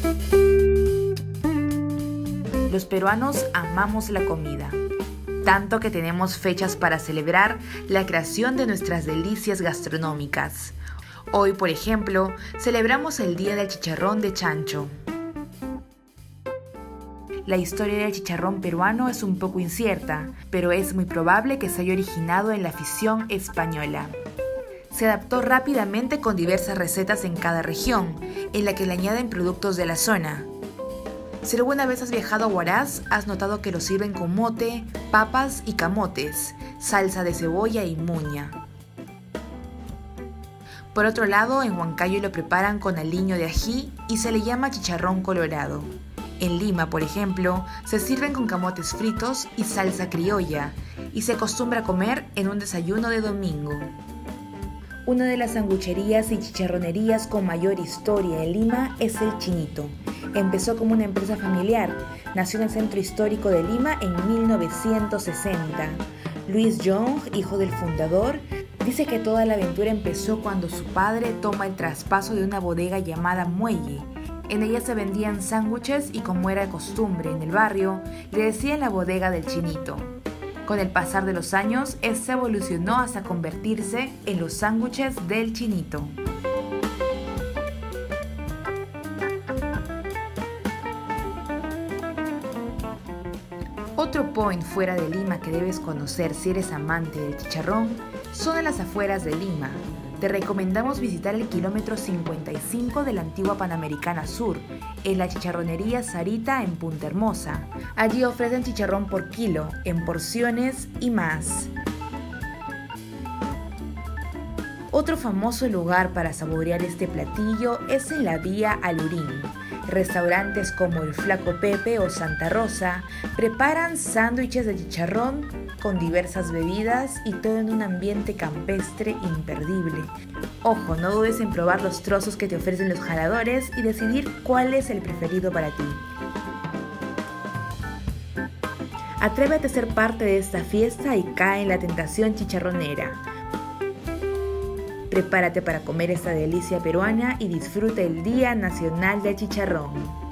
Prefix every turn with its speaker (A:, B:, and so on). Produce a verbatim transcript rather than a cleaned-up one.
A: Los peruanos amamos la comida, tanto que tenemos fechas para celebrar la creación de nuestras delicias gastronómicas. Hoy, por ejemplo, celebramos el Día del Chicharrón de Chancho. La historia del chicharrón peruano es un poco incierta, pero es muy probable que se haya originado en la afición española. Se adaptó rápidamente con diversas recetas en cada región, en la que le añaden productos de la zona. Si alguna vez has viajado a Huaraz, has notado que lo sirven con mote, papas y camotes, salsa de cebolla y muña. Por otro lado, en Huancayo lo preparan con aliño de ají y se le llama chicharrón colorado. En Lima, por ejemplo, se sirven con camotes fritos y salsa criolla, y se acostumbra a comer en un desayuno de domingo. Una de las sangucherías y chicharronerías con mayor historia en Lima es El Chinito. Empezó como una empresa familiar, nació en el centro histórico de Lima en mil novecientos sesenta. Luis Young, hijo del fundador, dice que toda la aventura empezó cuando su padre toma el traspaso de una bodega llamada Muelle. En ella se vendían sándwiches y, como era costumbre en el barrio, le decían la bodega del Chinito. Con el pasar de los años, este evolucionó hasta convertirse en los sándwiches del Chinito. Otro point fuera de Lima que debes conocer si eres amante del chicharrón son en las afueras de Lima. Te recomendamos visitar el kilómetro cincuenta y cinco de la antigua Panamericana Sur, en la chicharronería Sarita en Punta Hermosa. Allí ofrecen chicharrón por kilo, en porciones y más. Otro famoso lugar para saborear este platillo es en la vía Alurín. Restaurantes como el Flaco Pepe o Santa Rosa preparan sándwiches de chicharrón con diversas bebidas y todo en un ambiente campestre imperdible. Ojo, no dudes en probar los trozos que te ofrecen los jaladores y decidir cuál es el preferido para ti. Atrévete a ser parte de esta fiesta y cae en la tentación chicharronera. Prepárate para comer esta delicia peruana y disfruta el Día Nacional del Chicharrón.